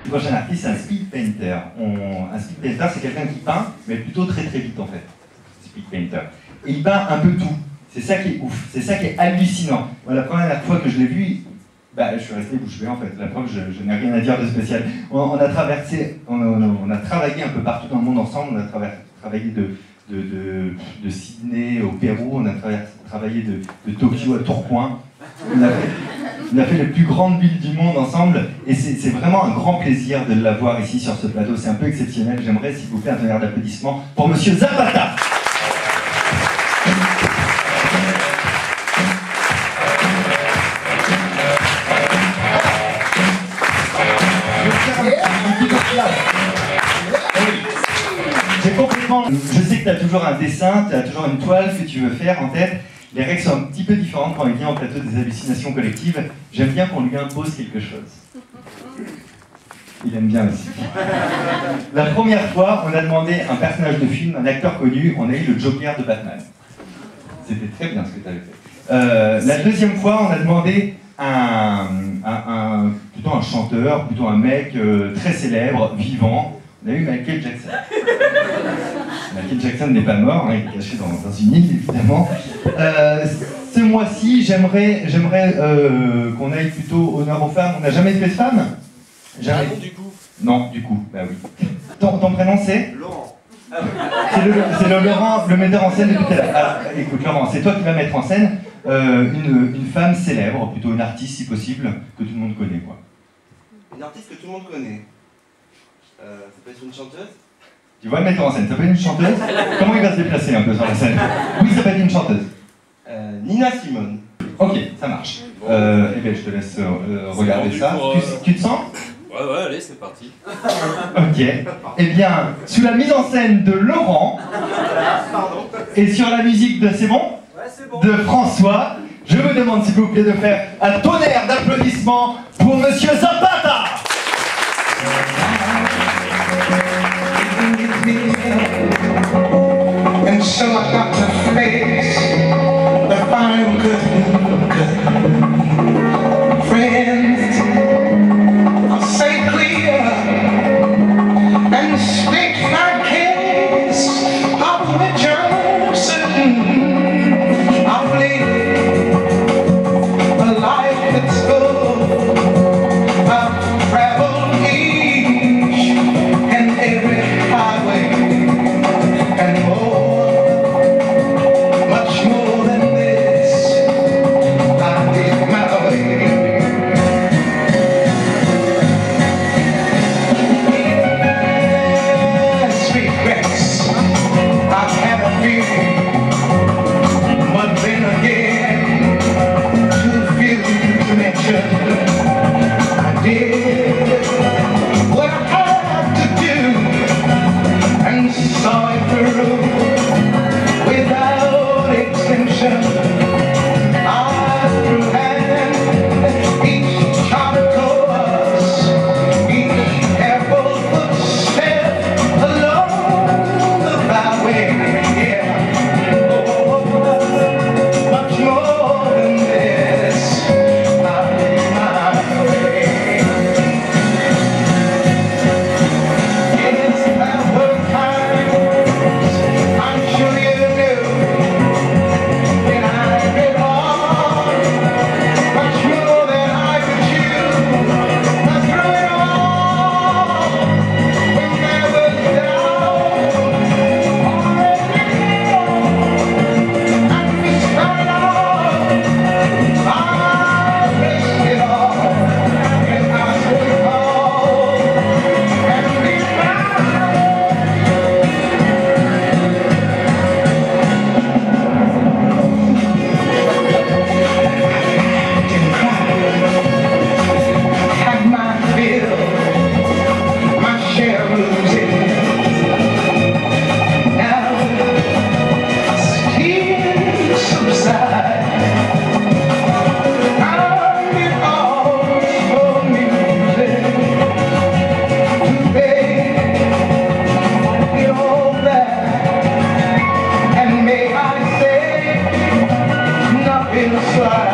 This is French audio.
Le prochain artiste, c'est un speed painter. Un speed painter, c'est quelqu'un qui peint, mais plutôt très très vite en fait. Speed painter. Et il peint un peu tout. C'est ça qui est ouf, c'est ça qui est hallucinant. Moi, la première fois que je l'ai vu, je suis resté bouche bée en fait. La preuve, je n'ai rien à dire de spécial. On a traversé, on a travaillé un peu partout dans le monde ensemble. On a travaillé de Sydney au Pérou, on a travaillé de Tokyo à Tourcoing. On a fait les plus grandes villes du monde ensemble et c'est vraiment un grand plaisir de l'avoir ici sur ce plateau. C'est un peu exceptionnel. J'aimerais, s'il vous plaît, un tonnerre d'applaudissements pour Monsieur Zapata. Je sais que tu as toujours un dessin, tu as toujours une toile que tu veux faire en tête. Les règles sont un petit peu différentes quand il vient au plateau des hallucinations collectives. J'aime bien qu'on lui impose quelque chose. Il aime bien aussi. La première fois, on a demandé un personnage de film, un acteur connu, on a eu le Joker de Batman. C'était très bien ce que tu avais fait. La deuxième fois, on a demandé plutôt un chanteur, plutôt un mec très célèbre, vivant. On a eu Michael Jackson. Michael Jackson n'est pas mort, hein, il est caché dans une île, évidemment. Ce mois-ci, j'aimerais qu'on aille plutôt honneur aux femmes. On n'a jamais fait de femmes? Jamais. Ah non, du coup. Non, du coup, bah oui. Ton prénom c'est? Laurent. C'est le Laurent, le metteur en scène depuis tout à l'heure. Alors, écoute, Laurent, c'est toi qui vas mettre en scène une femme célèbre, plutôt une artiste si possible, que tout le monde connaît, quoi. Une artiste que tout le monde connaît. Ça peut être une chanteuse? Tu vois le metteur en scène, ça peut être une chanteuse? Comment il va se déplacer un peu sur la scène? Oui, ça peut être une chanteuse. Nina Simone. Ok, ça marche. Eh bien, je te laisse regarder ça. Tu te sens? Ouais, allez, c'est parti. Ok. Eh bien, sous la mise en scène de Laurent, et sur la musique de C'est bon? Ouais, c'est bon. De François, je vous demande s'il vous plaît de faire un tonnerre d'applaudissements pour Monsieur Zapata. And so I got to face the final good. Friends, I'll say clear and speak my case of which I'm certain I've lived a life that's full. I've traveled each and every highway and more, much more than this, I did my way. Yes, regrets, I've had a few, but then again, too few to mention. I did what I had to do and saw it through without exemption. I threw hand each charted course, each careful footstep along the byway. Yeah, oh, much more than this, I did my way. Yes, there were times, I'm sure you knew, when I did all, much more than I could chew. But through it all, when there was doubt, and we started off, I risked it all, and I stood tall, and we found. Had my fill, my share of losing. Now I still subside. Found it all for music to pay it all back. And may I say, nothing slide.